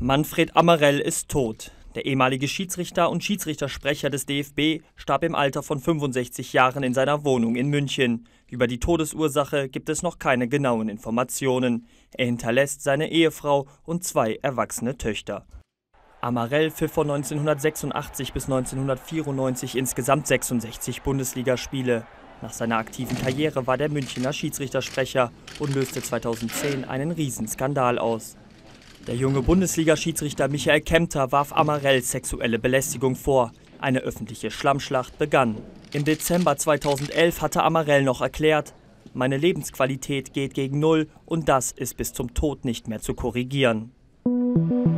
Manfred Ammerell ist tot. Der ehemalige Schiedsrichter und Schiedsrichtersprecher des DFB starb im Alter von 65 Jahren in seiner Wohnung in München. Über die Todesursache gibt es noch keine genauen Informationen. Er hinterlässt seine Ehefrau und 2 erwachsene Töchter. Ammerell pfiff von 1986 bis 1994 insgesamt 66 Bundesligaspiele. Nach seiner aktiven Karriere war der Münchner Schiedsrichtersprecher und löste 2010 einen Riesenskandal aus. Der junge Bundesliga-Schiedsrichter Michael Kempter warf Ammerell sexuelle Belästigung vor. Eine öffentliche Schlammschlacht begann. Im Dezember 2011 hatte Ammerell noch erklärt: Meine Lebensqualität geht gegen Null und das ist bis zum Tod nicht mehr zu korrigieren.